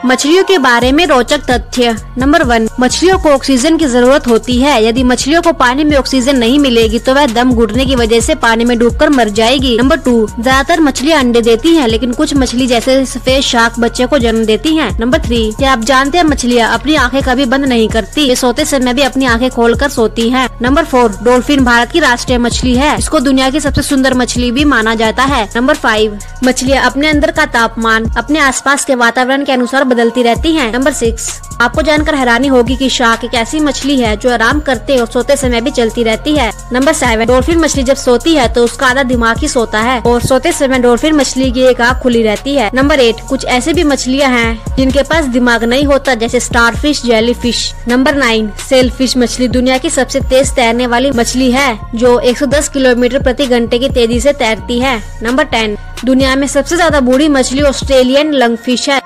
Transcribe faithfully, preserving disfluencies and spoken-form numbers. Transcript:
मछलियों के बारे में रोचक तथ्य। नंबर वन, मछलियों को ऑक्सीजन की जरूरत होती है। यदि मछलियों को पानी में ऑक्सीजन नहीं मिलेगी तो वह दम घुटने की वजह से पानी में डूबकर मर जाएगी। नंबर टू, ज्यादातर मछलियाँ अंडे देती हैं, लेकिन कुछ मछली जैसे सफेद शार्क बच्चे को जन्म देती हैं। नंबर थ्री, क्या आप जानते हैं मछलियाँ अपनी आंखें कभी बंद नहीं करती, वे सोते समय भी अपनी आंखें खोलकर सोती हैं। नंबर फोर, डॉल्फिन भारत की राष्ट्रीय मछली है। इसको दुनिया की सबसे सुंदर मछली भी माना जाता है। नंबर फाइव, मछलियाँ अपने अंदर का तापमान अपने आसपास के वातावरण के अनुसार बदलती रहती हैं। नंबर सिक्स, आपको जानकर हैरानी होगी कि शार्क एक ऐसी मछली है जो आराम करते और सोते समय भी चलती रहती है। नंबर सेवन, डॉल्फिन मछली जब सोती है तो उसका आधा दिमाग ही सोता है और सोते समय डॉल्फिन मछली की एक आँख खुली रहती है। नंबर एट, कुछ ऐसे भी मछलियाँ हैं जिनके पास दिमाग नहीं होता, जैसे starfish, jellyfish. Number nine, sailfish मछली दुनिया की सबसे तेज तैरने वाली मछली है जो एक सौ दस किलोमीटर प्रति घंटे की तेजी से तैरती है। नंबर टेन, दुनिया में सबसे ज्यादा बूढ़ी मछली ऑस्ट्रेलियन लंगफिश है